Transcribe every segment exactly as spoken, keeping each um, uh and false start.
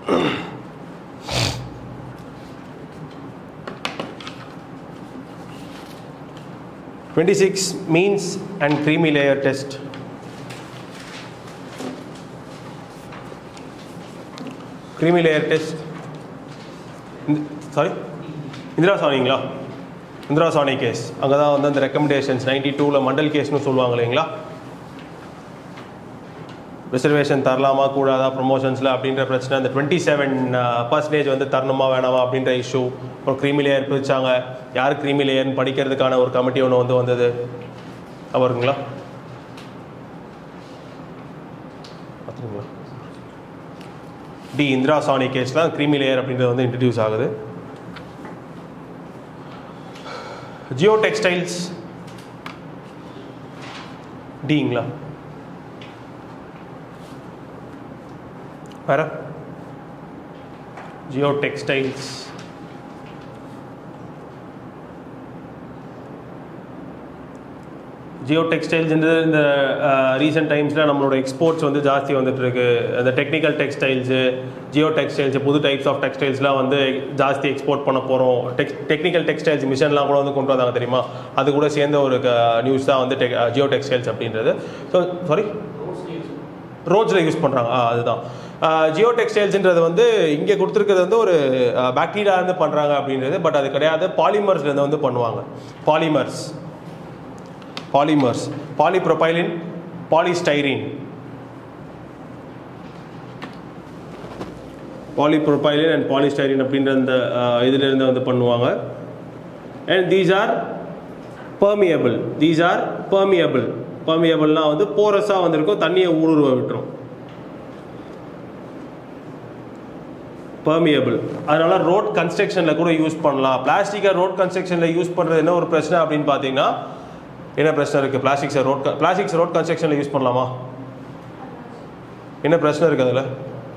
twenty-six, means and creamy layer test. Creamy layer test. Sorry? Indira Sawni Indira Sawni case. Anga da vandha the recommendations ninety-two la Mandal case nu solvaanga illingala. Reservation தரலாமா கூடாதா ப்ரொமோஷன்ஸில் அப்படின்ற பிரச்சனை. அந்த twenty seven percentage வந்து தரணுமா வேணாமா அப்படின்ற issue. அப்புறம் creamy layer பிரிச்சாங்க. யார் க்ரீமி லேயர்னு படிக்கிறதுக்கான ஒரு கமிட்டி ஒன்று வந்து வந்தது. அவருங்களா பார்த்துருங்களா டி இந்திரா சானி கேஸ்லாம் க்ரீமி லேயர் அப்படின்றது வந்து இன்ட்ரடியூஸ் ஆகுது. ஜியோ டெக்ஸ்டைல்ஸ் டிங்களா வேற ஜியோ டெக்ஸ்டைல்ஸ் ஜியோ டெக்ஸ்டைல்ஸ்ன்றது இந்த ரீசெண்ட் டைம்ஸில் நம்மளோட எக்ஸ்போர்ட்ஸ் வந்து ஜாஸ்தி வந்துட்டு இருக்கு. அந்த டெக்னிக்கல் டெக்ஸ்டைல்ஸு ஜியோ டெக்ஸ்டைல்ஸ் புது டைப்ஸ் ஆஃப் டெக்ஸ்டைல்ஸ்லாம் வந்து ஜாஸ்தி எக்ஸ்போர்ட் பண்ண போகிறோம். டெக் டெக்னிக்கல் டெக்ஸ்டைல்ஸ் மிஷன்லாம் கூட வந்து கொண்டு வந்தாங்க தெரியுமா. அது கூட சேர்ந்த ஒரு நியூஸ் தான் வந்து டெக் ஜியோ டெக்ஸ்டைல்ஸ் அப்படின்றது. ஸோ சாரி ரோட்ஸில் யூஸ் பண்ணுறாங்க. ஆ அதுதான் ஜியோ டெக்ஸ்டைல்ஸ்ன்றது வந்து இங்கே கொடுத்துருக்கிறது வந்து ஒரு பாக்டீரியாலேருந்து பண்ணுறாங்க அப்படின்றது. பட் அது கிடையாது, பாலிமர்ஸ்லேருந்து வந்து பண்ணுவாங்க. Polymers polymers polypropylene polystyrene polypropylene and polystyrene அப்படின்ற அந்த இதிலிருந்து வந்து பண்ணுவாங்க. And these are permeable these are permeable பெர்மியபிள்னால் வந்து போரஸாக வந்திருக்கும், தண்ணியை ஊடுருவ விட்டுரும். பெர்மியபிள் அதனால ரோட் கன்ஸ்ட்ரக்ஷனில் கூட யூஸ் பண்ணலாம். பிளாஸ்டிக்கை ரோட் கன்ஸ்ட்ரக்ஷனில் யூஸ் பண்ணுறது என்ன ஒரு பிரச்சனை அப்படின்னு பார்த்தீங்கன்னா, என்ன பிரச்சனை இருக்குது? பிளாஸ்டிக்ஸை ரோட் பிளாஸ்டிக்ஸ் ரோட் கன்ஸ்ட்ரக்ஷனில் யூஸ் பண்ணலாமா? என்ன பிரச்சனை இருக்குது அதில்?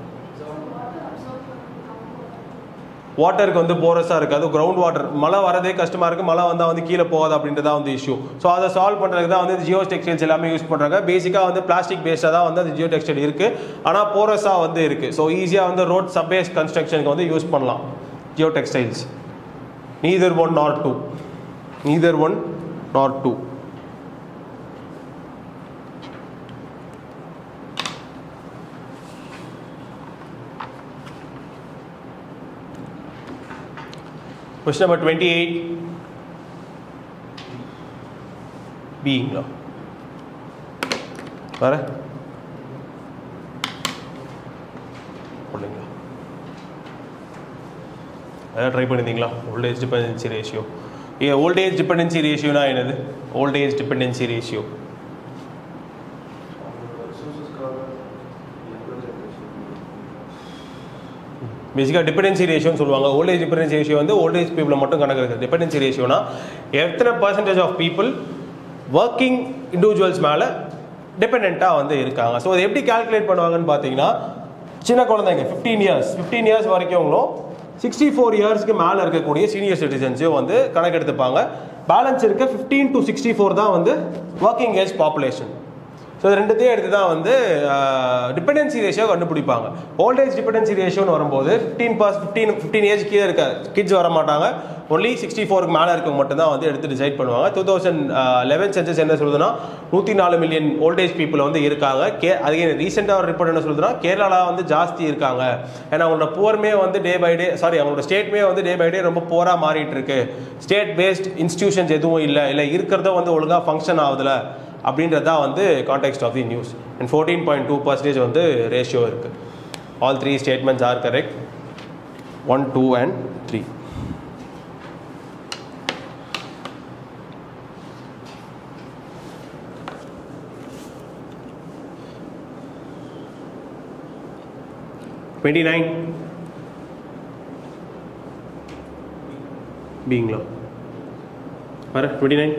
வாட்டருக்கு வந்து போரஸாக இருக்காது. கிரவுண்ட் வாட்டர் மழை வரதே கஷ்டமாக இருக்குது. மழை வந்தால் வந்து கீழே போகாது அப்படின்றதான் வந்து இஷ்யூ. ஸோ அதை சால்வ் பண்ணுறதுக்கு தான் வந்து ஜியோ டெக்ஸ்டைல்ஸ் எல்லாமே யூஸ் பண்ணுறாங்க. பேசிக்காக வந்து பிளாஸ்டிக் பேஸ்டாக தான் வந்து அந்த ஜியோ டெக்ஸ்டைல் இருக்குது, ஆனால் போரஸாக வந்து இருக்குது. ஸோ ஈஸியாக வந்து ரோட் சப்பேஸ் கன்ஸ்ட்ரக்ஷனுக்கு வந்து யூஸ் பண்ணலாம் geo textiles. Neither one not two neither one not two Question number twenty-eight. Bங்களா வேற போடுங்களா அதான் ட்ரை பண்ணியிருந்தீங்களா? Old age dependency ratio. ஏ ஓல்டேஜ் டிபெண்டன்சி ரேஷியோனா என்னது? ஓல்டேஜ் டிபெண்டன்சி ரேஷியோ பேசிக்காக டிபெண்டன்சி ரேஷியோன்னு சொல்லுவாங்க. ஓல்டேஜ் டிபெண்டன்சி ரேஷியோ வந்து ஓல்டேஜ் பீப்புளை மட்டும் கணக்கு இருக்குது. டிபெண்டன்சி ரேஷியோனா எத்தனை percentage of people working individuals மேலே டிபெண்ட்டாக வந்து இருக்காங்க. ஸோ அதை எப்படி கால்குலேட் பண்ணுவாங்கன்னு பார்த்தீங்கன்னா, சின்ன குழந்தைங்க ஃபிஃப்டீன் இயர்ஸ் ஃபிஃப்டீன் இயர்ஸ் வரைக்கும்ங்களும் சிக்ஸ்டி ஃபோர் இயர்ஸ்க்கு மேலே இருக்கக்கூடிய சீனியர் சிட்டிசன்ஸையும் வந்து கணக்கெடுத்துப்பாங்க. பேலன்ஸ் இருக்க ஃபிஃப்டீன் டு சிக்ஸ்டி ஃபோர் தான் வந்து ஒர்க்கிங் ஏஜ் பாப்புலேஷன். ஸோ இது ரெண்டுத்தையும் எடுத்து தான் வந்து டிபெண்டன்சி ரேஷியோ கண்டுபிடிப்பாங்க. ஓல்டேஜ் டிபெண்டன்சி ரேஷியோன்னு வரும்போது ஃபிஃப்டீன் பர்ஸ் ஃபிஃப்டீன் ஃபிஃப்டீன் ஏஜ் கீழே இருக்க கிட்ஸ் வர மாட்டாங்க. ஒன்லி சிக்ஸ்டி ஃபோருக்கு மேலே இருக்க மட்டும்தான் வந்து எடுத்து டிசைட் பண்ணுவாங்க. டூ தௌசண்ட் லெவன் சென்சஸ் என்ன சொல்லுதுன்னா, நூற்றி நாலு மில்லியன் ஓல்டேஜ் பீப்புள் வந்து இருக்காங்க. கே அதுக்கு ரீசெண்டாக ஒரு ரிப்போர்ட் என்ன சொல்லுதுன்னா, கேரளாவில் வந்து ஜாஸ்தி இருக்காங்க. ஏன்னா அவங்களோட புவர்மே வந்து டே பை டே சாரி அவங்களோட ஸ்டேட்மே வந்து டே பை டே ரொம்ப போராக மாறிட்டு இருக்கு. ஸ்டேட் பேஸ்ட் இன்ஸ்டிடியூஷன்ஸ் எதுவும் இல்லை இல்லை இருக்கிறத வந்து ஒழுங்காக ஃபங்க்ஷன் ஆகுதுல அப்படின்றது தான் வந்து context of the news. And fourteen point two percentage வந்து ரேஷியோ இருக்குது. All three statements are correct. One two and three. Twenty nine பீங்களா வர டுவெண்ட்டி நைன்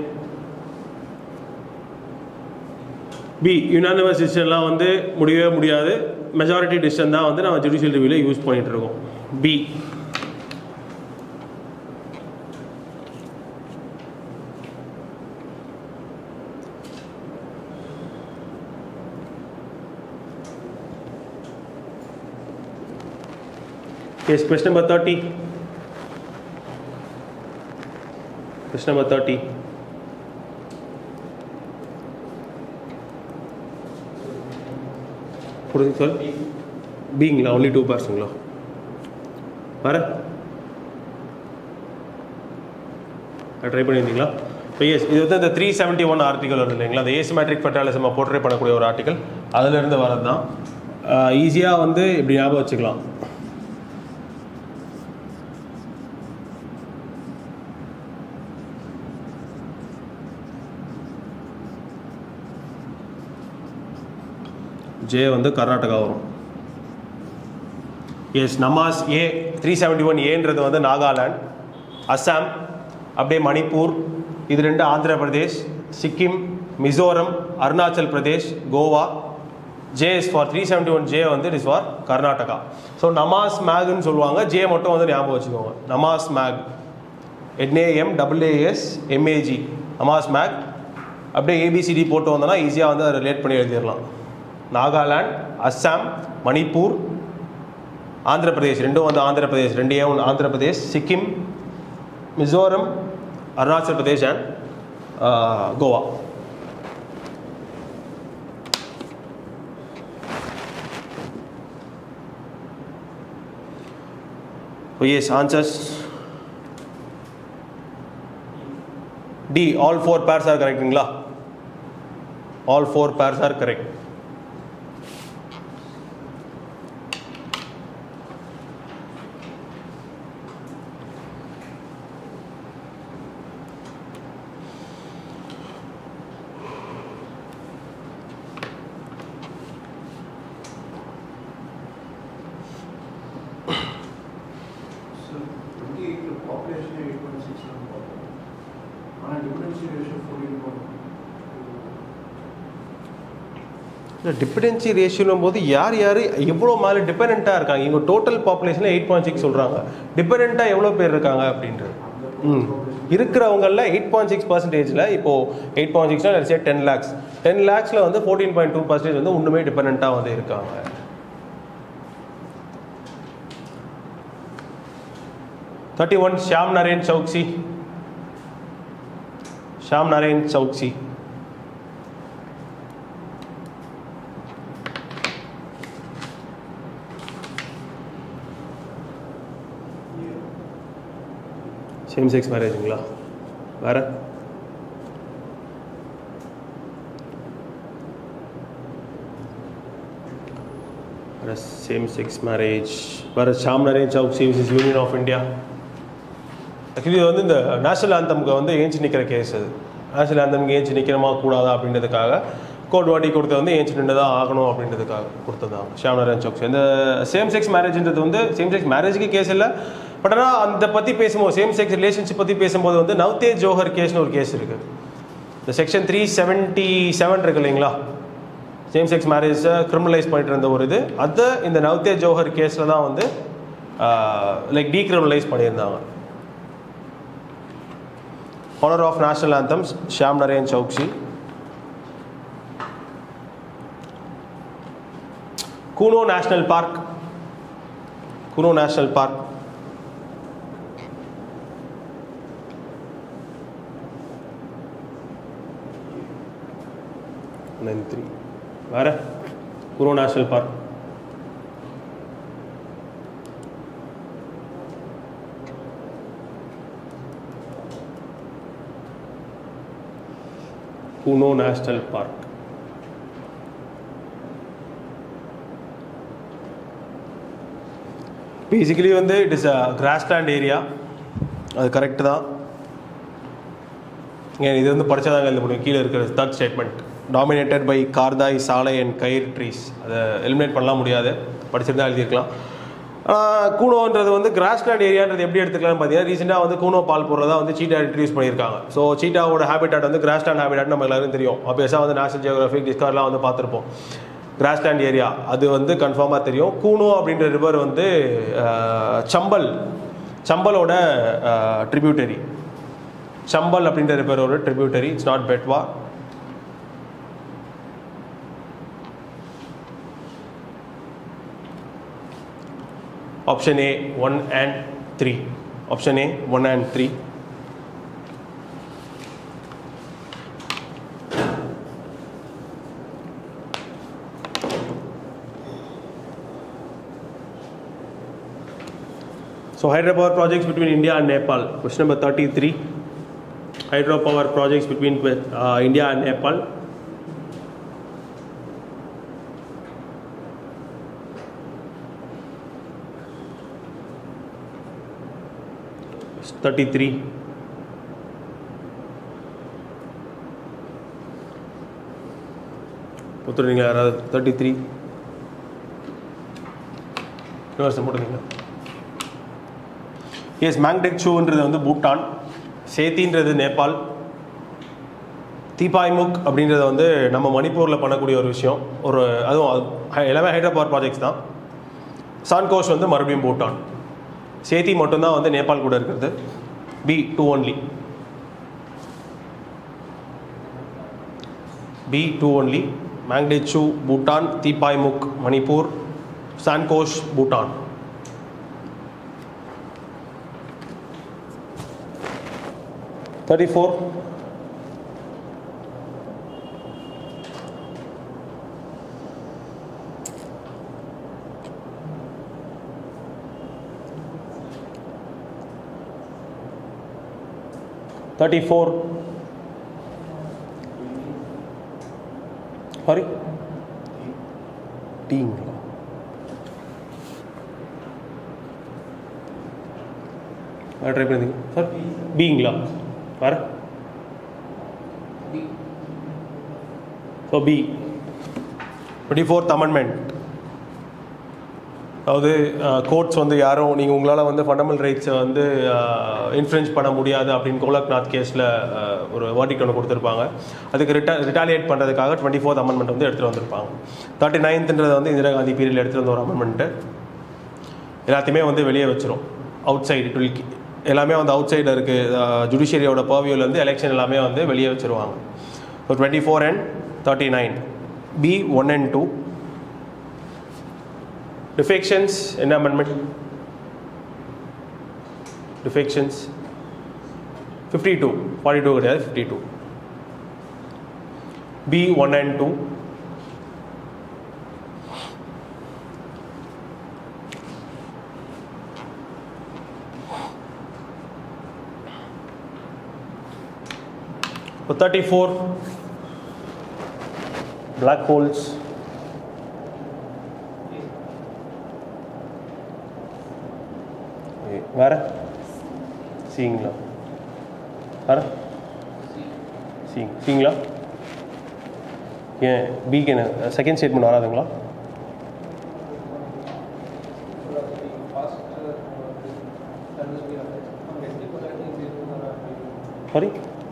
பி யுனானிமஸ் டிசிஷன்லாம் வந்து முடியவே முடியாது. மெஜாரிட்டி டிசிஷன் தான் வந்து நம்ம ஜுடிஷியல் ரிவ்யூவில் யூஸ் பண்ணிட்டு இருக்கோம். B Yes, question number thirty. Question number thirty. What is it called? Being la, only two person la. Where? I try பண்ணிருந்தீங்களா? So yes, இது வந்து the three seventy-one article வருது இல்லைங்களா? The asymmetric federalism portray பண்ணக்கூடிய ஒரு article. அதுல இருந்து வரது தான். ஈஸியா வந்து இப்படி ஞாபகம் வச்சுக்கலாம். J வந்து கர்நாடகா வரும். எஸ் நமாஸ் ஏ த்ரீ செவன்டி ஒன் ஏன்றது வந்து நாகாலாந்து, அஸ்ஸாம், அப்படியே மணிப்பூர், இது ரெண்டு Andhra Pradesh, Sikkim, Mizoram, Arunachal Pradesh, Goa. J is for three seventy one J வந்து it is for Karnataka. So நமாஸ் மேக்னு சொல்லுவாங்க. ஜே மட்டும் வந்து ஞாபகம் வச்சுக்கோங்க. நமாஸ் மேக் என்ஏஎம் டபிள்யூஏஎஸ் எம்ஏஜி நமாஸ் மேக். அப்படியே ஏபிசிடி போட்டு வந்தோன்னா ஈஸியாக வந்து அதை ரிலேட் பண்ணி எழுதிடலாம். நாகாலாந்து, அஸ்ஸாம், மணிப்பூர், ஆந்திர பிரதேஷ் ரெண்டும் வந்து ஆந்திர பிரதேஷ் ரெண்டு ஏ ஒன்று Andhra Pradesh, Sikkim, Mizoram, Arunachal Pradesh and Goa. So yes, answers D, all four pairs are correct ங்களா? All four pairs are correct. Dependency ரேஷியோனும் போது யார் யார் எவ்வளோ மேலே டிபெண்ட்டாக இருக்காங்க. இவங்க டோட்டல் பாப்புலேஷனில் எயிட் பாயிண்ட் சிக்ஸ் சொல்கிறாங்க. டிபெண்ட்டாக எவ்வளோ பேர் இருக்காங்க அப்படின்றது ம் இருக்கிறவங்களில் எயிட் பாயிண்ட் சிக்ஸ் பர்சன்டேஜில் இப்போது எயிட் பாயிண்ட் சிக்ஸ்னால் சே டென் லேக்ஸ் டென் லேக்ஸில் வந்து ஃபோர்டீன் பாயிண்ட் டூ பர்சன்டேஜ் வந்து ஒன்றுமே டிபெண்ட்டாக வந்து இருக்காங்க. Thirty one Shyam Narayan Chouksey. Shyam Narayan Chouksey. Same sex மேரேஜுங்களா? வேற வேற சேம் செக்ஸ் மேரேஜ் வேற Shyam Narayan Chouksey vs union of India. Actually இது வந்து இந்த நேஷனல் ஆந்தமுக்கு வந்து ஏஞ்சி நிற்கிற கேஸ். அது நேஷனல் ஆந்தமுக்கு ஏஞ்சி நிற்கிறமா கூடாதா அப்படின்றதுக்காக கோர்ட் வாடி கொடுத்தது வந்து ஏஞ்சி நின்று தான் ஆகணும் அப்படின்றதுக்காக கொடுத்ததான் ஷியாம் நரேன் சௌக்சி. இந்த சேம் செக்ஸ் மேரேஜ்ன்றது வந்து சேம் செக்ஸ் மேரேஜுக்கு கேஸ் இல்லை. பட் ஆனால் அந்த பற்றி பேசும்போது சேம் செக்ஸ் ரிலேஷன்ஷிப் பற்றி பேசும்போது வந்து நவ்தேஜ் ஜோஹர் கேஸ்னு ஒரு கேஸ் இருக்குது. இந்த செக்ஷன் த்ரீ செவன்ட்டி செவன் இருக்கு இல்லைங்களா? சேம் செக்ஸ் மேரேஜை கிரிமினலைஸ் பண்ணிட்டு இருந்த ஒரு இது அதை இந்த நவ்தேஜ் ஜோஹர் கேஸில் தான் வந்து லைக் டீக்ரிமினலைஸ் பண்ணியிருந்தாங்க. Honour of national anthems Shyam Narayan Chouksey. Kuno national park. Kuno national park three வேற Kuno national park. Kuno national park basically வந்து it is a grassland area. அது கரெக்டு தான். ஏன் இது வந்து படித்தாதாங்க எழுத முடியும். கீழே இருக்கிற தேர்ட் ஸ்டேட்மெண்ட் டாமினேட்டட் பை கார்தாய் சாலை அண்ட் கயிர் ட்ரீஸ் அதை எலிமினேட் பண்ணலாம் முடியாது. படிச்சிருந்தா எழுதியிருக்கலாம். கூனோன்றது வந்து கிராஸ்லேண்ட் ஏரியான்றது எப்படி எடுத்துக்கலாம்னு பார்த்தீங்கன்னா ரீசெண்டாக வந்து கூனோ பால் போடுறதா வந்து சீட்டா இன்ட்ரடியூஸ் பண்ணியிருக்காங்க. ஸோ சீட்டாவோட ஹேபிட்டாட் வந்து கிராஸ்லேண்ட் ஹேபிட்டாட் நம்ம எல்லாரும் தெரியும். ஆப்வியஸாக வந்து நேஷனல் ஜியோகிராஃபிக் டிஸ்கவர்லாம் வந்து பார்த்துருப்போம். கிராஸ்லேண்ட் ஏரியா அது வந்து கன்ஃபார்மாக தெரியும். கூனோ அப்படின்ற ரிவர் வந்து சம்பல் சம்பலோட ட்ரிபியூட்டரி. சம்பல் அப்படின்ற ரிவரோட tributary. It's not Betwa. Option A, one and three. Option A, one and three. So hydropower projects between India and Nepal. Question number thirty-three. Hydropower projects between uh, India and Nepal. thirty-three. போட்டுறீங்களா யாராவது? thirty-three. Universal போட்டுறீங்களா? S, மேங்டெக்சூன்றது வந்து பூட்டான், சேத்தின்றது நேபாள், தீபாய்முக் அப்படின்றது வந்து நம்ம மணிப்பூரில் பண்ணக்கூடிய ஒரு விஷயம். ஒரு அதுவும் எல்லாமே ஹைட்ரோ பவர் ப்ராஜெக்ட்ஸ் தான். சான்கோஷ் வந்து மறுபடியும் பூட்டான், சேத்தி மட்டும்தான் வந்து நேபாள் கூட இருக்கிறது. B two only. B two only. Mangdechhu Bhutan, Tipaimukh Manipur, Sankosh Bhutan. thirty-four. thirty-four. Sorry? Team. Try பண்ணுங்க சார். பீங்களா? வேற? So B twenty fourth amendment. அதாவது கோர்ட்ஸ் வந்து யாரும் நீங்கள் உங்களால் வந்து ஃபண்டமெண்டல் ரைட்ஸை வந்து இன்ஃப்ளூயன்ஸ் பண்ண முடியாது அப்படின்னு கோலக்நாத் கேஸில் ஒரு வேர்டிக்ட் ஒன்று கொடுத்துருப்பாங்க. அதுக்கு ரிட்டா ரிட்டாலியேட் பண்ணுறதுக்காக டுவெண்ட்டி ஃபோர்த் அமெண்ட்மெண்ட் வந்து எடுத்துகிட்டு வந்திருப்பாங்க. தேர்ட்டி நைன்த்ன்றது வந்து இந்திரா காந்தி பீரியடில் எடுத்துகிட்டு வந்த ஒரு அமெண்ட்மெண்ட்டு. எல்லாத்தையுமே வந்து வெளியே வச்சிரும். அவுட் சைடு இட் வில் எல்லாமே வந்து அவுட் சைடில் இருக்குது. ஜுடிஷியரியோட பர்வியூலேருந்து எலெக்ஷன் எல்லாமே வந்து வெளியே வச்சுருவாங்க. So twenty four and thirty nine. B one and two. Defections என்ன amendment? Defections fifty two. Forty two கிடையாது, fifty two. B one and two. thirty-four. Black holes. வேற சீங்களா? வேற சீங் சீங்களா? ஏன் பிக்கு என்ன செகண்ட் ஸ்டேட்மெண்ட் வராதுங்களா? சாரி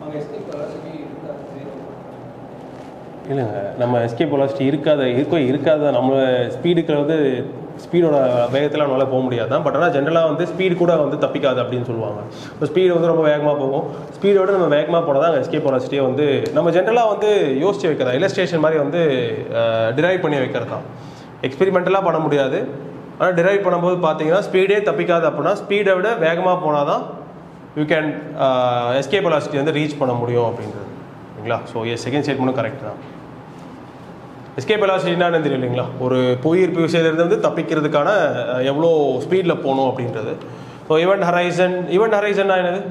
இல்லைங்க, நம்ம எஸ்கேப் வெலாசிட்டி இருக்காத இருக்கோ இருக்காத நம்ம ஸ்பீடுக்கு வந்து ஸ்பீடோட வேகத்தில் நம்மளால் போக முடியாது தான். பட் ஆனால் ஜென்ரலாக வந்து ஸ்பீடு கூட வந்து தப்பிக்காது அப்படின்னு சொல்லுவாங்க. இப்போ ஸ்பீடு வந்து ரொம்ப வேகமாக போகும். ஸ்பீடோட நம்ம வேகமாக போனால் தான் எஸ்கேப் வெலாசிட்டியை வந்து நம்ம ஜென்ரலாக வந்து யோசிச்சு வைக்கிறதா, இல்லஸ்ட்ரேஷன் மாதிரி வந்து டிரைவ் பண்ணி வைக்கிறது தான். எக்ஸ்பெரிமெண்டலாக பண்ண முடியாது. ஆனால் டிரைவ் பண்ணும்போது பார்த்தீங்கன்னா ஸ்பீடே தப்பிக்காது அப்படின்னா ஸ்பீடை விட வேகமாக போனால் தான் யூ கேன் எஸ்கேப் வெலாசிட்டி வந்து ரீச் பண்ண முடியும் அப்படின்றது இல்லைங்களா? ஸோ எஸ், செகண்ட் ஸ்டேட்மெண்ட்டும் கரெக்ட் தான். எஸ்கேப் வெலாசிட்டி என்னன்னு தெரியும் இல்லைங்களா? ஒரு புவியீர்ப்பு விஷயத்துலேருந்து வந்து தப்பிக்கிறதுக்கான எவ்வளோ ஸ்பீடில் போகணும் அப்படின்றது. So event horizon. ஈவெண்ட் ஹரைசன்னா என்னது?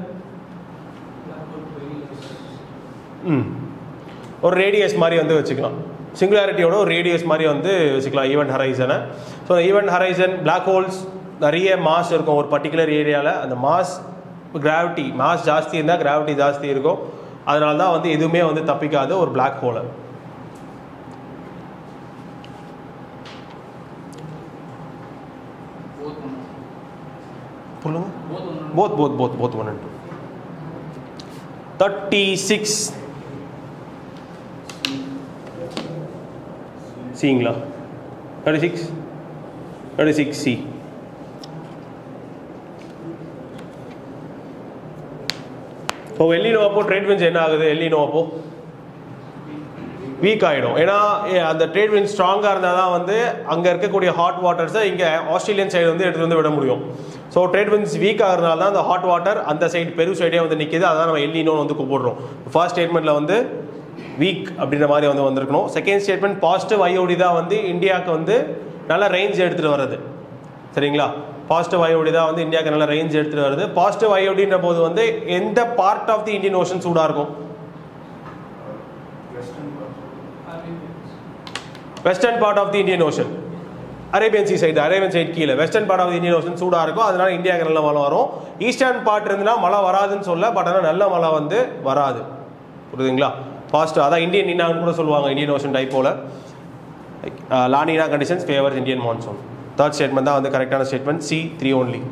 ம் ஒரு ரேடியஸ் மாதிரி வந்து வச்சுக்கலாம். சிங்குலாரிட்டியோட ஒரு ரேடியஸ் மாதிரி வந்து வச்சுக்கலாம் ஈவெண்ட் ஹரைசனை. So event horizon black holes நிறைய மாஸ் இருக்கும் ஒரு பர்டிகுலர் ஏரியாவில். அந்த மாஸ் கிராவிட்டி மாஸ் ஜாஸ்தி இருந்தால் கிராவிட்டி ஜாஸ்தி இருக்கும். அதனால தான் வந்து எதுவுமே வந்து தப்பிக்காது ஒரு பிளாக் ஹோலை. சொல்லுங்க. Both both both both one and two. Thirty six சிங்களா? Thirty six thirty six C. இப்போ எல்லினோ அப்போ ட்ரேட் வின்ஸ் என்ன ஆகுது? எல்லினோ அப்போ வீக் ஆகிடும். ஏன்னா அந்த ட்ரேட் விண்ட் ஸ்ட்ராங்காக இருந்தால் தான் வந்து அங்கே இருக்கக்கூடிய ஹாட் வாட்டர்ஸை இங்கே ஆஸ்திரேலியன் சைடு வந்து எடுத்துகிட்டு வந்து விட முடியும். ஸோ ட்ரேட் விண்ட்ஸ் வீக் ஆகிறதுனால தான் அந்த ஹாட் வாட்டர் அந்த சைடு பெரு சைடே வந்து நிற்கிது. அதான் நம்ம எல்னினோன்னு வந்து கூப்பிடுறோம். ஃபர்ஸ்ட் ஸ்டேட்மெண்ட்டில் வந்து வீக் அப்படின்ற மாதிரி வந்து வந்திருக்கணும். செகண்ட் ஸ்டேட்மெண்ட் பாசிட்டிவ் ஐஓடி தான் வந்து இந்தியாவுக்கு வந்து நல்ல ரேஞ்ச் எடுத்துகிட்டு வர்றது. சரிங்களா? பாசிட்டிவ் ஐஓடி தான் வந்து இந்தியாவுக்கு நல்ல ரேஞ்ச் எடுத்துகிட்டு வருது. பாசிட்டிவ் ஐஓடின்ற போது வந்து எந்த part of the Indian ocean சூடாக இருக்கும்? Western part of the Indian ocean, Arabian sea side, Arabian side கீழே western part of the Indian ocean சூடாக இருக்கும். அதனால இந்தியாவுக்கு நல்ல மழை வரும். ஈஸ்டர்ன் பார்ட் இருந்துன்னா மழை வராதுன்னு சொல்ல, பட் ஆனால் நல்ல மழை வந்து வராது. புரியுதுங்களா? பாசிட்டிவ் அதான் இந்தியன் நீனான்னு கூட சொல்லுவாங்க. இந்தியன் ஓஷன் டைப்போல La Nina conditions favours Indian monsoon. Third statement தான் வந்து கரெக்டான statement. C three only.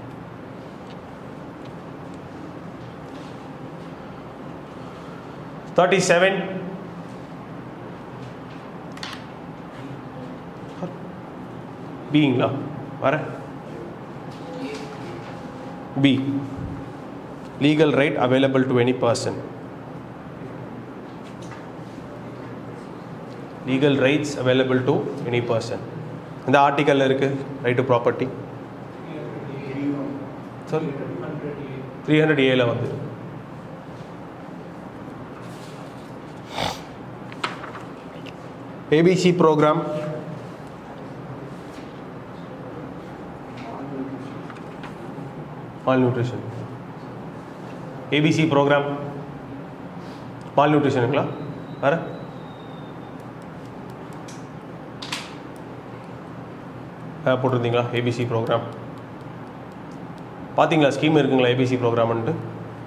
Thirty seven பீங்களா வர B legal right available to any person. Legal rights available to any person இந்த ஆர்டிக்கல்ல இருக்கு. Right to property sorry three hundred ஏல வந்து A B C program malnutrition. A B C program malnutrition இருக்குங்களா? வேற போட்டிருந்தீங்களா? A B C program பார்த்தீங்களா? Scheme இருக்குங்களா A B C ப்ரோக்ராம்ன்ட்டு?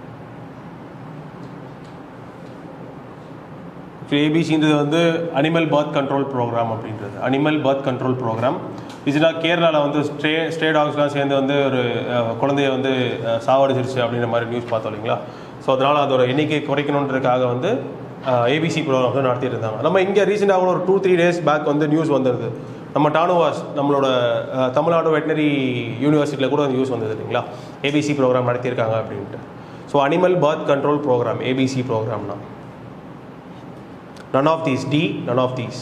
ஏபிசின்றது வந்து அனிமல் பர்த் கண்ட்ரோல் ப்ரோக்ராம் அப்படின்றது. அனிமல் பர்த் கண்ட்ரோல் ப்ரோக்ராம் இதுனா கேரளாவில் வந்து ஸ்ட்ரே ஸ்ட்ரே டாக்ஸ்லாம் சேர்ந்து வந்து ஒரு குழந்தைய வந்து சாவடிச்சிருச்சு அப்படின்ற மாதிரி நியூஸ் பார்த்தோம் இல்லைங்களா? ஸோ அதனால் அதோட எண்ணிக்கை குறைக்கணுன்றதுக்காக வந்து ஏபிசி ப்ரோக்ராம் வந்து நடத்திட்டு இருந்தாங்க. நம்ம இங்கே ரீசெண்டாக கூட ஒரு டூ த்ரீ டேஸ் பேக் வந்து நியூஸ் வந்துருது. நம்ம டானுவாஸ் நம்மளோட தமிழ்நாடு வெட்டினரி யூனிவர்சிட்டியில் கூட நியூஸ் வந்தது இல்லைங்களா? ஏபிசி ப்ரோக்ராம் நடத்தியிருக்காங்க அப்படின்ட்டு. So animal birth control program A B C ப்ரோக்ராம்னா none of these. D none of these.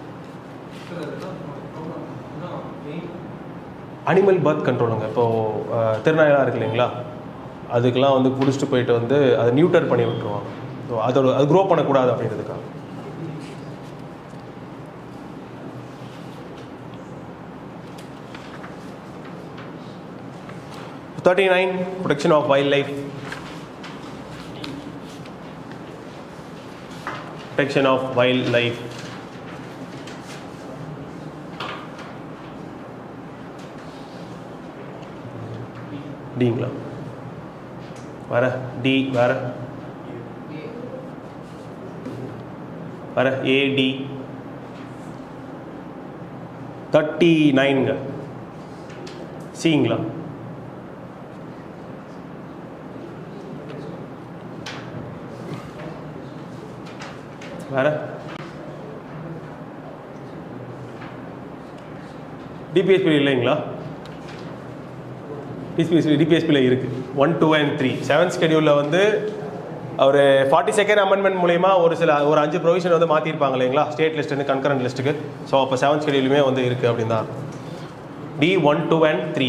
Animal birth கண்ட்ரோலுங்க. இப்போது திருநாயெல்லாம் இருக்கு இல்லைங்களா? அதுக்கெல்லாம் வந்து குடிச்சிட்டு போயிட்டு வந்து அதை நியூட்டர் பண்ணி விட்டுருவாங்க. ஸோ அதோட அது க்ரோ பண்ணக்கூடாது அப்படின்றதுக்காக. Thirty nine protection of wildlife. protection of wildlife. Dங்களா வர டி வர வர ஏடி தேர்ட்டி நைன்ங்க. சிங்களா வேற டிபிஎஸ்பி இல்லைங்களா? டிபிஎஸ்பி டிபிஎஸ்பியில் இருக்குது. One two and three seventh ஸ்கெடியூலில் வந்து ஒரு ஃபார்ட்டி செகண்ட் அமெண்ட்மெண்ட் மூலயமா ஒரு சில ஒரு அஞ்சு ப்ரொவிஷன் வந்து மாற்றிருப்பாங்க இல்லைங்களா? ஸ்டேட் லிஸ்ட்டு கன்கரண்ட் லிஸ்ட்டுக்கு. ஸோ அப்போ செவன்த் ஸ்கெடியூலுமே வந்து இருக்குது அப்படின்னு தான். D one two and three.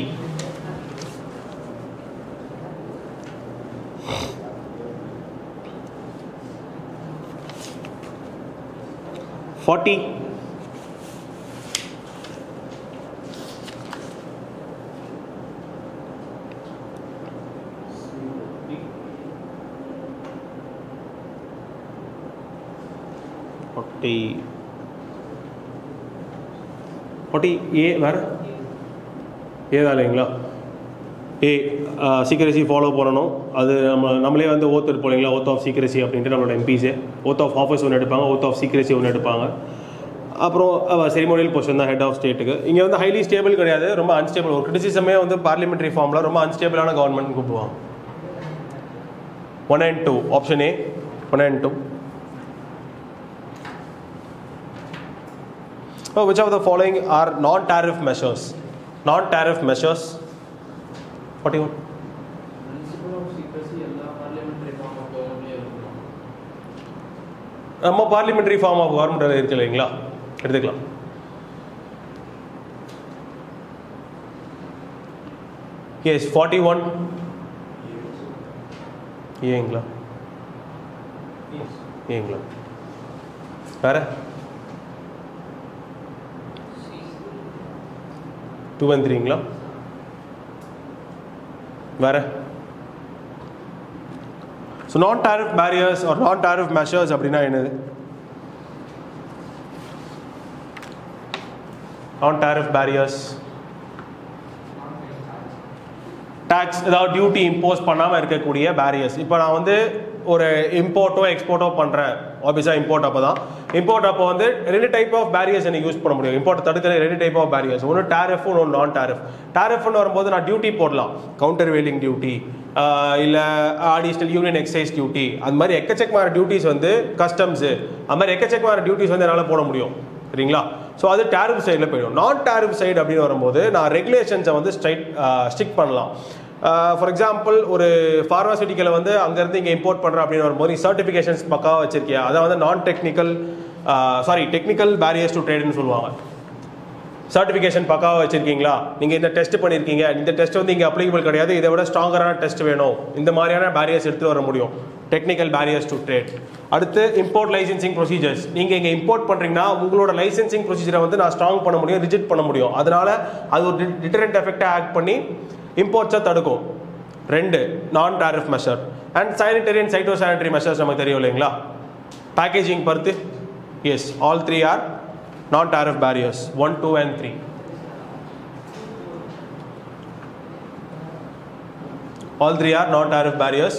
forty forty forty ஏ வேறு ஏதா இல்லைங்களா? ஏ சீக்ரெசி ஃபாலோ பண்ணணும். அது நம்ம நம்மளே வந்து ஓத் எடுப்போம் இல்லைங்களா? ஓத் ஆஃப் சீக்ரெசி அப்படின்ட்டு நம்மளோட எம்பிஸே ஓத் ஆஃப் ஆஃபீஸ் ஒன்று எடுப்பாங்க, ஓத் ஆஃப் சீக்ரெசி ஒன்று எடுப்பாங்க. அப்புறம் செரிமோனியல் பொசிஷன் தான் ஹெட் ஆஃப் ஸ்டேட்டுக்கு. இங்கே வந்து ஹைலி ஸ்டேபிள் கிடையாது, ரொம்ப அன்ஸ்டேபிள். ஒரு கிரிட்டிசிசமே வந்து பார்லிமெண்ட்ரி ஃபார்மில் ரொம்ப அன்ஸ்டேபிளான கவர்மெண்ட் கூப்பிடுவாங்க. One and two option A one and two. Oh, which of the following are non-tariff measures? Non-tariff measures. forty-one. Principle of secrecy alla parliamentary form of government. நம்ம parliamentary form of government இருக்கு இல்லைங்களா, எடுத்துக்கலாம். Yes forty one ஏங்களா ஏங்களா வேற two one த்ரீங்களா வேற. So non tariff barriers or non tariff measures அப்படின்னா என்னது? நான் டாரிஃப் பேரியர்ஸ் டாக்ஸ் ஏதாவது டியூட்டி இம்போஸ் பண்ணாமல் இருக்கக்கூடிய பேரியர்ஸ். இப்போ நான் வந்து ஒரு இம்போர்ட்டோ எக்ஸ்போர்ட்டோ பண்ணுறேன், ஆப்வியஸாக இம்போர்ட் அப்போ தான் இம்போர்ட் அப்போ வந்து ரெண்டு டைப் ஆஃப் பேரியர்ஸ் எனக்கு யூஸ் பண்ண முடியும். இம்போர்ட் தடுக்கிற ரெண்டு டைப் ஆஃப் பேரியர்ஸ், ஒன்று டாரிஃப் ஒன்று நான் டாரிஃப். டாரிஃப்னு வரும்போது நான் டியூட்டி போடலாம், கவுண்டர் வெயிலிங் டியூட்டி இல்லை அடிஷ்னல் யூனியன் எக்ஸைஸ் டியூட்டி, அது மாதிரி எக்கச்சக்கமான டியூட்டிஸ் வந்து கஸ்டம்ஸு, அது மாதிரி எக்கச்சக்கமான டியூட்டிஸ் வந்து என்னால் போட முடியும் சரிங்களா. ஸோ அது டாரிஃப் சைடில் போயிடும். நான் டாரிஃப் சைடு அப்படின்னு வரும்போது நான் ரெகுலேஷன்ஸை வந்து ஸ்ட்ரைட் ஸ்டிக் பண்ணலாம். ஃபார் எக்ஸாம்பிள் ஒரு ஃபார்மாசிட்டிக்கலை வந்து அங்கேருந்து இங்கே இம்போர்ட் பண்ணுறேன் அப்படின்னு வரும்போது சர்டிஃபிகேஷன்ஸ் பக்காவாக வச்சிருக்கியா, அதை வந்து நான் technical sorry technical barriers to ட்ரேடுன்னு சொல்லுவாங்க. சர்டிஃபிகேஷன் பக்காவாக வச்சிருக்கீங்களா, நீங்கள் இந்த டெஸ்ட் பண்ணியிருக்கீங்க, இந்த டெஸ்ட் வந்து இங்கே அப்ளிகபிள் கிடையாது, இதை விட ஸ்ட்ராங்கரான டெஸ்ட் வேணும், இந்த மாதிரியான பேரியர்ஸ் எடுத்து வர முடியும், டெக்னிக்கல் பேரியர்ஸ் டு ட்ரேட். அடுத்து இம்போர்ட் லைசன்சிங் ப்ரொசீஜர்ஸ். நீங்கள் இங்கே இம்போர்ட் பண்ணுறீங்கன்னா உங்களோட லைசன்சிங் ப்ரொசீஜரை வந்து நான் ஸ்ட்ராங் பண்ண முடியும், ரிஜெக்ட் பண்ண முடியும், அதனால அது ஒரு டிட்டரண்ட் எஃபெக்டாக ஆக்ட் பண்ணி இம்போர்ட்ஸை தடுக்கும். ரெண்டு non tariff measure. And sanitary and phytosanitary measures நமக்கு தெரியும் இல்லைங்களா, பேக்கேஜிங் பருத்து. Yes, all three are non tariff barriers, one two and three. All three are non tariff barriers.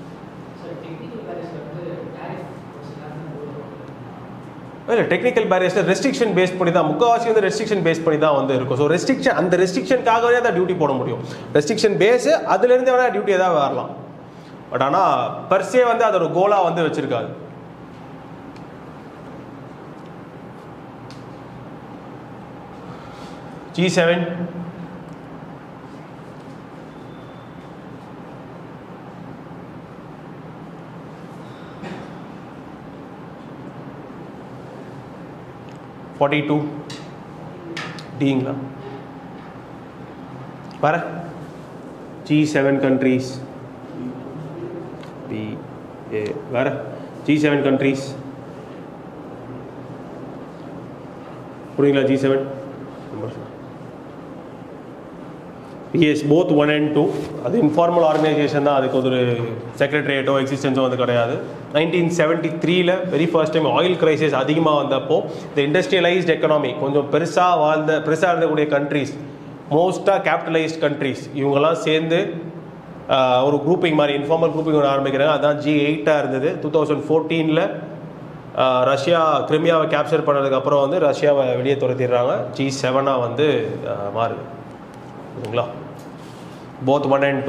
இல்லை, டெக்னிக்கல் பேரியர்ஸில் ரெஸ்ட்ரிக்ஷன் பேஸ் பண்ணி தான் முக்கால்வாசி வந்து ரெஸ்ட்ரிக்ஷன் பேஸ் பண்ணி தான் வந்து இருக்கும். ஸோ ரெஸ்ட்ரிக்ஷன் அந்த ரெஸ்ட்ரிக்ஷனுக்காகவே தான் டியூட்டி போட முடியும். ரெஸ்ட்ரிக்ஷன் பேஸு அதுலேருந்து வேணால் டியூட்டி ஏதாவது வரலாம், பட் ஆனால் பர்சே வந்து அதோட கோலாக வந்து வச்சுருக்காது. ஜி செவன் ஃபார்ட்டி டூ டிங்களா வர. G seven countries B A வர. ஜி செவன் கண்ட்ரீஸ் புரியுங்களா? G seven yes both one and two. அது இன்ஃபார்மல் ஆர்கனைசேஷன் தான், அதுக்கு ஒரு செக்ரட்டரியேட்டோ எக்ஸிஸ்டன்ஸோ வந்து கிடையாது. நைன்டீன் செவன்ட்டி த்ரீல very first time oil crisis அதிகமாக வந்தப்போ இந்த இண்டஸ்ட்ரியலைஸ்ட் எக்கனாமி கொஞ்சம் பெருசாக வாழ்ந்த பெருசாக இருந்தக்கூடிய கண்ட்ரீஸ், மோஸ்ட்டாக கேபிட்டலைஸ்ட் கண்ட்ரீஸ், இவங்கெல்லாம் சேர்ந்து ஒரு குரூப்பிங் மாதிரி இன்ஃபார்மல் குரூப்பிங் ஒன்று ஆரம்பிக்கிறாங்க. அதுதான் ஜி எயிட்டாக இருந்தது. டூ தௌசண்ட் ஃபோர்டீனில் ரஷ்யா கிரிமியாவை கேப்சர் பண்ணதுக்கப்புறம் வந்து ரஷ்யாவை வெளியே துரத்திடுறாங்க. ஜி செவனாக வந்து மாறுது சரிங்களா. Both one and two.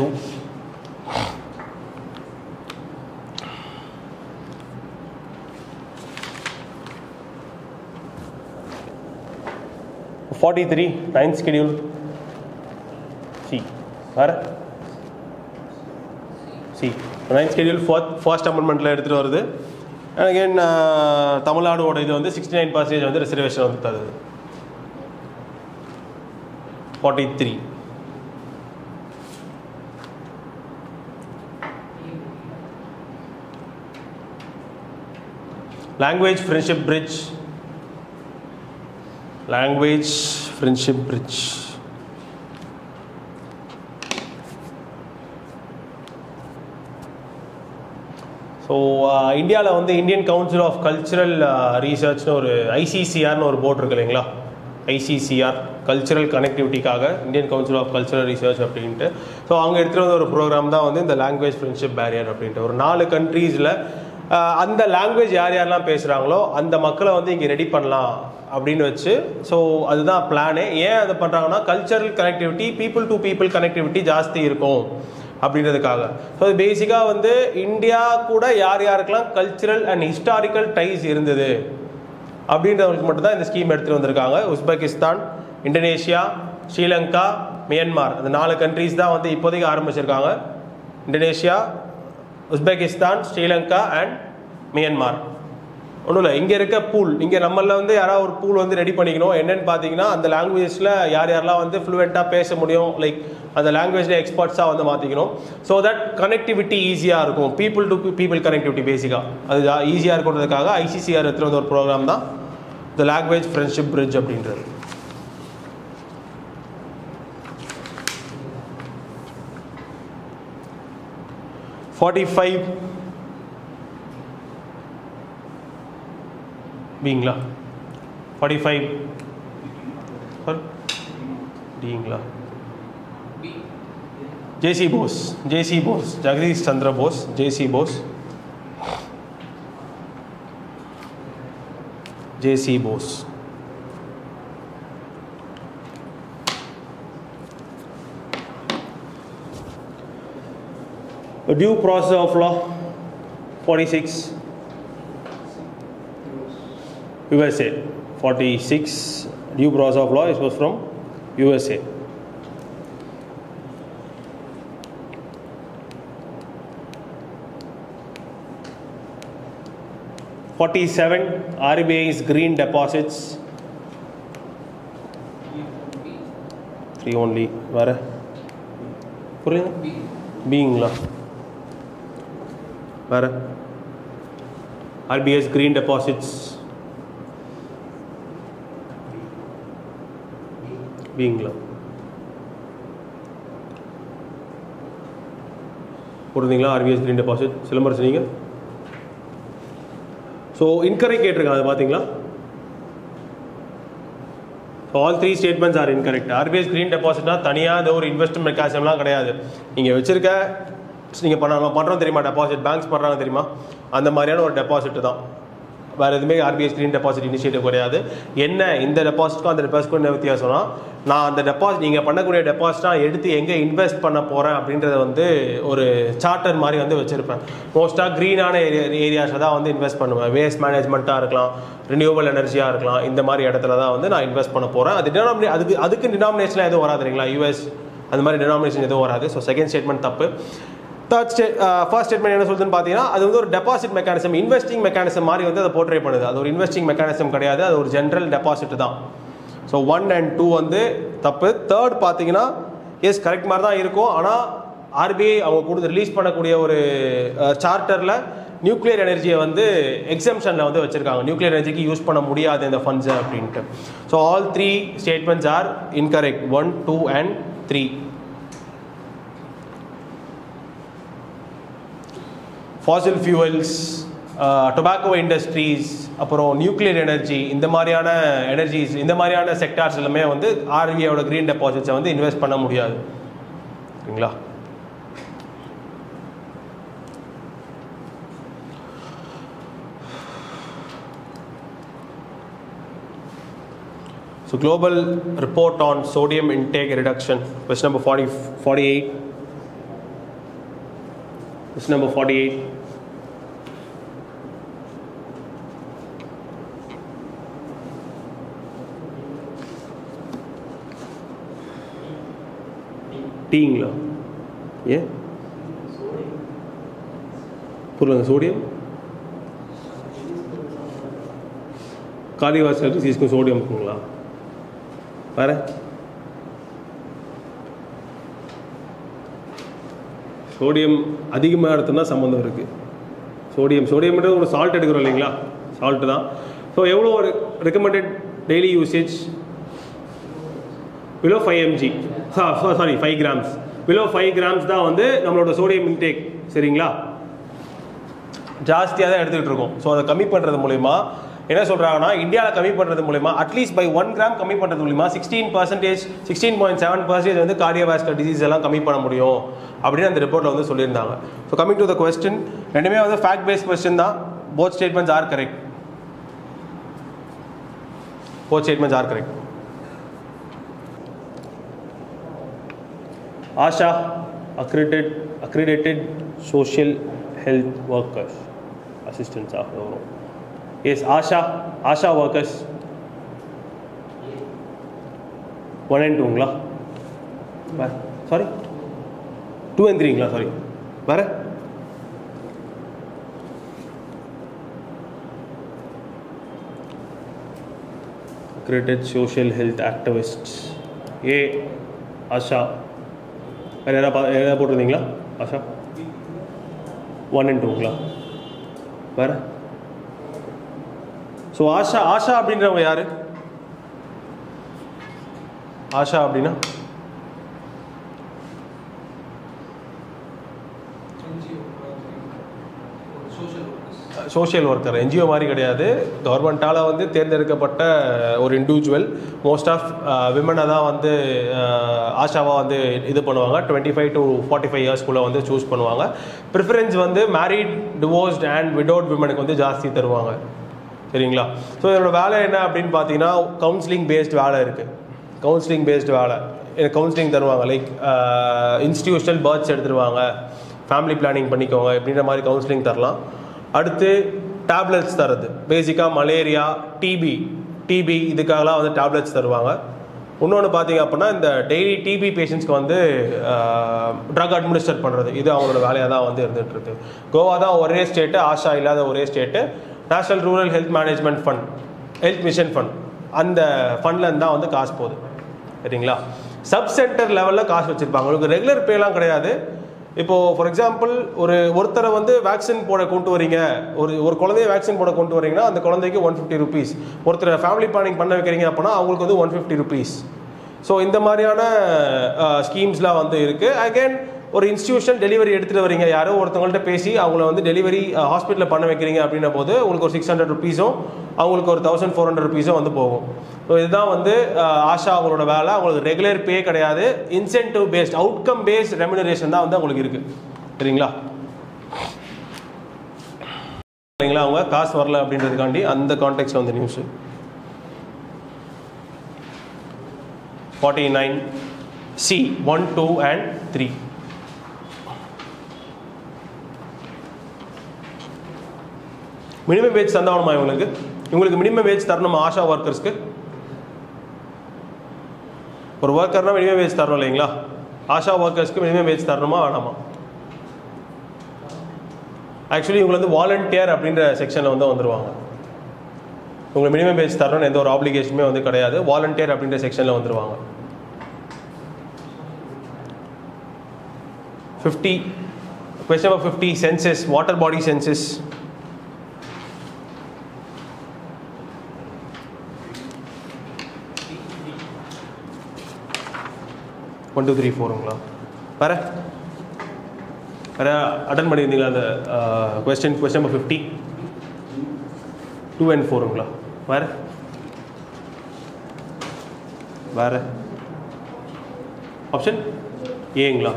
Forty three ninth schedule C வேற. C ninth schedule fourth first அமெண்ட்மெண்ட்டில் எடுத்துகிட்டு வருது. அண்ட் அகெயின் தமிழ்நாடோட இது வந்து சிக்ஸ்டி நைன் பர்சன்டேஜ் வந்து ரிசர்வேஷன் வந்து தருது. Forty three language friendship bridge. language friendship bridge. So இந்தியாவில் வந்து இந்தியன் கவுன்சில் ஆஃப் கல்ச்சுரல் ரீசர்ச்னு ஒரு ஐசிசிஆர்னு ஒரு போர்டு இருக்கு இல்லைங்களா. ஐசிசிஆர் கல்ச்சுரல் கனெக்டிவிட்டிக்காக Indian council of cultural research அப்படின்ட்டு. ஸோ அவங்க எடுத்துகிட்டு வந்த ஒரு ப்ரோக்ராம் தான் வந்து இந்த லாங்குவேஜ் ஃப்ரெண்ட்ஷிப் பேரியர் அப்படின்ட்டு. ஒரு நாலு கண்ட்ரீஸில் அந்த லாங்குவேஜ் யார் யாரெல்லாம் பேசுகிறாங்களோ அந்த மக்களை வந்து இங்கே ரெடி பண்ணலாம் அப்படின்னு வச்சு. ஸோ அதுதான் பிளானே. ஏன் அதை பண்ணுறாங்கன்னா cultural connectivity, people to people connectivity ஜாஸ்தி இருக்கும் அப்படின்றதுக்காக. ஸோ அது பேசிக்காக வந்து இந்தியா கூட யார் யாருக்கெல்லாம் கல்ச்சுரல் அண்ட் ஹிஸ்டாரிக்கல் டைஸ் இருந்தது அப்படின்றவங்களுக்கு மட்டும்தான் இந்த ஸ்கீம் எடுத்துகிட்டு வந்திருக்காங்க. உஸ்பெகிஸ்தான், இந்தோனேஷியா, ஸ்ரீலங்கா, மியான்மார், அந்த நாலு கண்ட்ரீஸ் தான் வந்து இப்போதைக்கு ஆரம்பிச்சிருக்காங்க. Indonesia, Uzbekistan, Sri Lanka and Myanmar. ஒன்றும் இல்லை, இங்கே இருக்க பூல், இங்கே நம்மள வந்து யாராவது ஒரு பூல் வந்து ரெடி பண்ணிக்கணும். என்னென்னு பார்த்தீங்கன்னா அந்த லாங்குவேஜில் யார் யாரெல்லாம் வந்து ஃப்ளூவெண்ட்டாக பேச முடியும், லைக் அந்த லாங்குவேஜில் எக்ஸ்பர்ட்ஸாக வந்து மாற்றிக்கணும். ஸோ தட் கனெக்டிவிட்டி ஈஸியாக இருக்கும், பீப்புள் டு பீப்புள் கனெக்டிவிட்டி பேசிக்காக அது ஈஸியாக இருக்கிறதுக்காக ஐசிசிஆர் எடுத்துகிட்டு வந்த ஒரு ப்ரோக்ராம் தான் த லாங்குவேஜ் ஃப்ரெண்ட்ஷிப் பிரிட்ஜ் அப்படின்றது. forty-five பீங்களா forty-five சார் டீங்களா JC Bose JC Bose Jagadish Chandra Bose JC Bose JC Bose due process of law forty-six U S A forty-six due process of law is was from U S A. forty-seven R B I's green deposits three only where புரியுது பீங்களா where R B I's green deposits பீங்களா போடுறீங்களா R B I's green deposit சிலம்பர் சொன்னீங்க. So incorrect கேட்டிருக்காங்க, அது பார்த்தீங்களா? So all three statements are incorrect. R B I's green depositனா தனியாக அந்த ஒரு இன்வெஸ்ட்மெண்ட் மெக்கானிசம்லாம் கிடையாது. நீங்கள் வச்சிருக்க நீங்கள் பண்ண நம்ம பண்ணுறோம் தெரியுமா, டெபாசிட் பேங்க்ஸ் பண்ணுறாங்க தெரியுமா, அந்த மாதிரியான ஒரு டெபாசிட் தான். வேறு எதுவுமே R B I's green deposit initiative கிடையாது. என்ன இந்த டெபாசிட்க்கும் அந்த டெபாசிட்க்கும் என்ன வித்தியாசம்னா, நான் அந்த டெபாசிட் நீங்கள் பண்ணக்கூடிய டெபாசிட்டாக எடுத்து எங்கே இன்வெஸ்ட் பண்ண போகிறேன் அப்படின்றத வந்து ஒரு சார்ட்டர் மாதிரி வந்து வச்சுருப்பேன். மோஸ்ட்டாக க்ரீனான ஏரியா ஏரியாஸில் தான் வந்து இன்வெஸ்ட் பண்ணுவேன். வேஸ்ட் மேனேஜ்மெண்ட்டாக இருக்கலாம், ரினியூவபிள் எனர்ஜியாக இருக்கலாம், இந்த மாதிரி இடத்துல தான் வந்து நான் இன்வெஸ்ட் பண்ண போகிறேன். அது டினாமினே அதுக்கு அதுக்கு டினாமினேஷன்லாம் எதுவும் வராது இல்லைங்களா, யூஎஸ் அந்த மாதிரி டினாமினேஷன் எதுவும் வராது. ஸோ செகண்ட் ஸ்டேட்மெண்ட் தப்பு. தேர்ட் ஸ்டே ஃபர்ஸ்ட் ஸ்டேட்மெண்ட் என்ன சொல்லுதுன்னு பார்த்தீங்கன்னா, அது வந்து ஒரு டெபாசிட் மெக்கானிசம், இன்வெஸ்டிங் மெக்கானிசம் மாதிரி வந்து அதை போர்ட்ரே பண்ணுது. அது ஒரு இன்வெஸ்டிங் மெக்கானிசம் கிடையாது, அது ஒரு ஜென்ரல் டெபாசிட் தான். ஸோ ஒன் அண்ட் டூ வந்து தப்பு. தேர்ட் பார்த்தீங்கன்னா எஸ் கரெக்ட் மாதிரி தான் இருக்கும், ஆனால் ஆர்பிஐ அவங்க கொடுத்து ரிலீஸ் பண்ணக்கூடிய ஒரு சார்ட்டரில் நியூக்ளியர் எனர்ஜியை வந்து எக்ஸம்ஷனில் வந்து வச்சுருக்காங்க. நியூக்ளியர் எனர்ஜிக்கு யூஸ் பண்ண முடியாது இந்த ஃபண்ட்ஸை அப்படின்ட்டு. So all three statements are incorrect, one two and three. Fossil fuels, tobacco industries, அப்புறம் நியூக்ளியர் எனர்ஜி, இந்த மாதிரியான எனர்ஜிஸ், இந்த மாதிரியான செக்டார்ஸ் எல்லாமே வந்து ஆர்பிஐயோட க்ரீன் டெபாசிட்ஸை வந்து இன்வெஸ்ட் பண்ண முடியாது. சரிங்களா? So global report on sodium intake reduction, question number forty, forty-eight. Question number forty-eight. டீங்களா? ஏன் புரியலங்க. சோடியம் கார்டியோவாஸ்குலர் டிசீஸ்க்கும் சோடியம் இருக்குங்களா? வேற சோடியம் அதிகமாக எடுத்தோம்னா சம்மந்தம் இருக்குது. சோடியம் சோடியம்ன்றது ஒரு சால்ட் எடுக்கிறோம் இல்லைங்களா, சால்ட்டு தான். ஸோ எவ்வளோ ஒரு recommended daily usage? Below five mg, sorry five grams, below five grams தான் வந்து நம்மளோட சோடியம் இன்டேக். சரிங்களா? ஜாஸ்தியாக தான் எடுத்துக்கிட்டு இருக்கோம். ஸோ அதை கம்மி பண்ணுறது மூலிமா என்ன சொல்கிறாங்கன்னா, இந்தியாவில் கம்மி பண்ணுறது மூலிமா அட்லீஸ்ட் பை ஒன் கிராம் கம்மி பண்ணுறது மூலிமா sixteen percentage sixteen point seven percentage வந்து கார்டியோவாஸ்குலர் டிசீஸ் எல்லாம் கம்மி பண்ண முடியும் அப்படின்னு அந்த ரிப்போர்ட்டில் வந்து சொல்லியிருந்தாங்க. So coming to the question, ரெண்டுமே வந்து ஃபேக்ட் பேஸ்ட் கொஸ்டின் தான். Both statements are correct. Both statements are correct. ASHA accredited accredited social health workers, assistants ஆக வரும். Yes ASHA ASHA workers one and டூங்களா? சாரி டூ அண்ட் த்ரீங்களா? Sorry வேற accredited social health activists. A. Asha. வேறு யாராவது எதாவது போட்டிருந்தீங்களா? ASHA one and டூங்களா? வேறு? ஸோ ஆஷா ஆஷா அப்படின்றவங்க யார்? ஆஷா அப்படின்னா சோஷியல் ஒர்க்கர், என்ஜிஓ மாதிரி கிடையாது. கவர்மெண்ட்டால் வந்து தேர்ந்தெடுக்கப்பட்ட ஒரு இண்டிவிஜுவல். மோஸ்ட் ஆஃப் விமனை தான் வந்து ஆஷாவாக வந்து இது பண்ணுவாங்க. Twenty five to forty five இயர்ஸ்க்குள்ளே வந்து சூஸ் பண்ணுவாங்க. ப்ரிஃபரன்ஸ் வந்து மேரிட், டிவோர்ஸ்ட் அண்ட் விடோட் விமனுக்கு வந்து ஜாஸ்தி தருவாங்க. சரிங்களா? ஸோ இதோட வேலை என்ன அப்படின்னு பார்த்தீங்கன்னா கவுன்சிலிங் பேஸ்டு வேலை இருக்குது. கவுன்சிலிங் பேஸ்டு வேலை கவுன்சிலிங் தருவாங்க. லைக் இன்ஸ்டிடியூஷனல் பர்த்ஸ் எடுத்துருவாங்க, ஃபேமிலி பிளானிங் பண்ணிக்கோங்க அப்படின்ற மாதிரி கவுன்சிலிங் தரலாம். அடுத்து டேப்லெட்ஸ் தருது. பேசிக்காக மலேரியா, டிபி டிபி இதுக்காகலாம் வந்து டேப்லெட்ஸ் தருவாங்க. இன்னொன்று பார்த்தீங்க அப்படின்னா இந்த டெய்லி டிபி பேஷண்ட்ஸ்க்கு வந்து ட்ரக் அட்மினிஸ்டர் பண்ணுறது, இது அவங்களோட வேலையாக தான் வந்து இருந்துகிட்ருக்கு. கோவா தான் ஒரே ஸ்டேட்டு, ஆஷா இல்லாத ஒரே state. National rural health management fund, health mission fund, அந்த ஃபண்ட்லேருந்து தான் வந்து காசு போகுது. சரிங்களா? சப் சென்டர் லெவலில் காசு வச்சுருப்பாங்க. உங்களுக்கு ரெகுலர் பேலாம் கிடையாது. இப்போது ஃபார் எக்ஸாம்பிள் ஒரு ஒருத்தரை வந்து வேக்சின் போட கொண்டு வரீங்க, ஒரு ஒரு குழந்தைய வேக்சின் போட கொண்டு வரீங்கன்னா அந்த குழந்தைக்கு ஒன் ஃபிஃப்டி ருபீஸ். ஒருத்தர் ஃபேமிலி பிளானிங் பண்ண வைக்கிறீங்க அப்படின்னா அவங்களுக்கு வந்து ஒன் ஃபிஃப்டி ருபீஸ். ஸோ இந்த மாதிரியான ஸ்கீம்ஸ்லாம் வந்து இருக்குது. அகெயின் ஒரு இன்ஸ்டியூஷன் டெலிவரி எடுத்துகிட்டு வரீங்க, யாரோ ஒருத்தவங்கள்ட்ட பேசி அவங்கள வந்து டெலிவரி ஹாஸ்பிட்டலில் பண்ண வைக்கிறீங்க அப்படின்ன போது உங்களுக்கு ஒரு சிக்ஸ் ஹண்ட்ரட் ருபீஸும் அவங்களுக்கு ஒரு தௌசண்ட் ஃபோர் ஹண்ட்ரட் ருபீஸும் வந்து போகும். ஸோ இதுதான் வந்து ஆஷா அவங்களோட வேலை. அவங்களுக்கு ரெகுலர் பே கிடையாது, incentive based, outcome based remuneration தான் வந்து அவங்களுக்கு இருக்குது. சரிங்களா? சரிங்களா? அவங்க காசு வரல அப்படின்றதுக்காண்டி அந்த கான்டெக்ட்ல வந்து news forty nine C one two and three. Minimum wage தந்தாவணுமா இவங்களுக்கு? இவங்களுக்கு மினிமம் வேஜ் தரணுமா ஆஷா ஒர்க்கர்ஸ்க்கு? ஒரு ஒர்க்கர்னா மினிமம் வேஜ் தரணும் இல்லைங்களா? ஆஷா ஒர்க்கர்ஸ்க்கு மினிமம் வேஜ் தரணுமா வேணாமா? ஆக்சுவலி இவங்க வந்து வாலண்டியர் அப்படின்ற செக்ஷனில் வந்து வந்துடுவாங்க. உங்களுக்கு மினிமம் வேஜ் தரணும்னு எந்த ஒரு ஆப்ளிகேஷனுமே வந்து கிடையாது. வாலண்டியர் அப்படின்ற செக்ஷனில் வந்துடுவாங்க. Fifty question number fifty census, water body census. One two three ஃபோருங்களா? வேறு வேறு அட்டன் பண்ணியிருந்தீங்களா அந்த question question number fifty? Two and ஃபோருங்களா? வேறு வேறு ஆப்ஷன் ஏங்களா?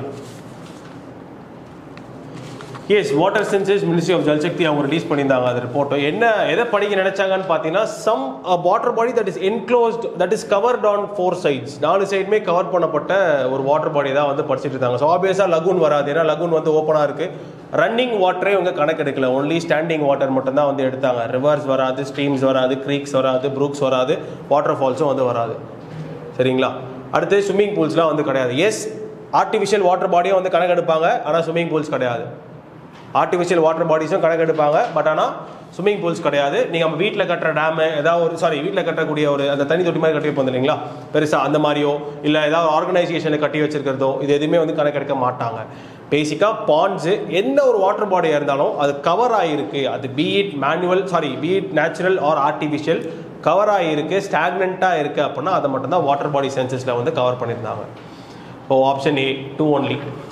Yes, water census ministry of Jal Shakti அவங்க ரிலீஸ் பண்ணியிருந்தாங்க அது ரிப்போர்ட்டோ. என்ன எதை படிக்க நினைச்சாங்கன்னு பார்த்தீங்கன்னா some water body that is enclosed that is covered on four sides, நாலு சைடுமே கவர் பண்ணப்பட்ட ஒரு வாட்டர் பாடி தான் வந்து படிச்சுட்டு இருந்தாங்க. ஸோ ஆப்வியஸாக லகூன் வராது, ஏன்னா லகூன் வந்து ஓப்பனாக இருக்குது. ரன்னிங் வாட்டரே இவங்க கணக்கு எடுக்கல, ஒன்லி ஸ்டாண்டிங் வாட்டர் மட்டும் தான் வந்து எடுத்தாங்க. ரிவர்ஸ் வராது, ஸ்ட்ரீம்ஸ் வராது, க்ரீக்ஸ் வராது, ப்ரூக்ஸ் வராது, வாட்டர் ஃபால்ஸும் வந்து வராது. சரிங்களா? அடுத்து ஸ்விம்மிங் பூல்ஸ்லாம் வந்து கிடையாது. எஸ், ஆர்டிஃபிஷியல் வாட்டர் பாடியும் வந்து கணக்கு எடுப்பாங்க, ஆனால் ஸ்விம்மிங் பூல்ஸ் கிடையாது. ஆர்டிஃபிஷியல் வாட்டர் பாடிஸும் கணக்கு எடுப்பாங்க, பட் ஆனால் ஸ்விம்மிங் பூல்ஸ் கிடையாது. நீங்கள் நம்ம வீட்டில் கட்டுற டேமு ஏதாவது ஒரு சாரி வீட்டில் கட்டக்கூடிய ஒரு அந்த தனி தொட்டி மாதிரி கட்டி வைப்போம் இல்லைங்களா பெருசாக, அந்த மாதிரியோ இல்லை ஏதாவது ஆர்கனைசேஷனை கட்டி வச்சிருக்கிறதோ இது எதுவுமே வந்து கணக்கெடுக்க மாட்டாங்க. பேசிக்காக பாண்ட்ஸு எந்த ஒரு வாட்டர் பாடியாக இருந்தாலும் அது கவர் ஆகிருக்கு, அது be it manual sorry be it natural or artificial cover ஆகிருக்கு, ஸ்டாக்னண்ட்டாக இருக்குது அப்படின்னா அதை மட்டும்தான் வாட்டர் பாடி சென்சஸில் வந்து கவர் பண்ணியிருந்தாங்க. இப்போ ஆப்ஷன் ஏ டூ ஒன்லி.